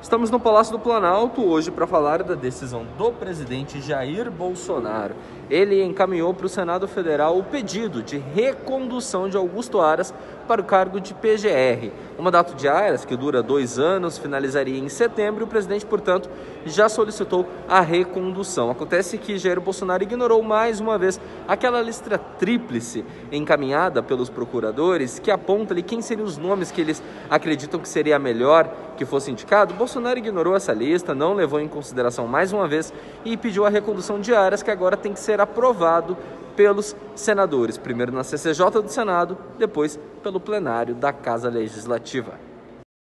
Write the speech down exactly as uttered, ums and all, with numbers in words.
Estamos no Palácio do Planalto hoje para falar da decisão do presidente Jair Bolsonaro. Ele encaminhou para o Senado Federal o pedido de recondução de Augusto Aras para o cargo de P G R. O mandato de Aras, que dura dois anos, finalizaria em setembro e o presidente, portanto, já solicitou a recondução. Acontece que Jair Bolsonaro ignorou mais uma vez aquela lista tríplice encaminhada pelos procuradores que aponta ali quem seriam os nomes que eles acreditam que seria melhor que fosse indicado. Bolsonaro ignorou essa lista, não levou em consideração mais uma vez e pediu a recondução de Aras, que agora tem que ser aprovado pelos senadores, primeiro na C C J do Senado, depois pelo plenário da Casa Legislativa.